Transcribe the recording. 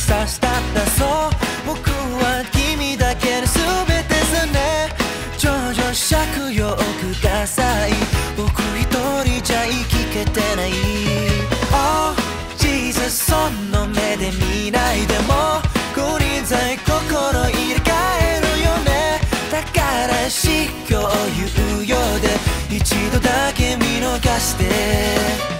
さしたったそう僕は君だけの全てさね徐々借用ください僕一人じゃ生きけてない Oh Jesus その目で見ないでも金輪際心入れ替えるよねだから失教猶予で一度だけ見逃して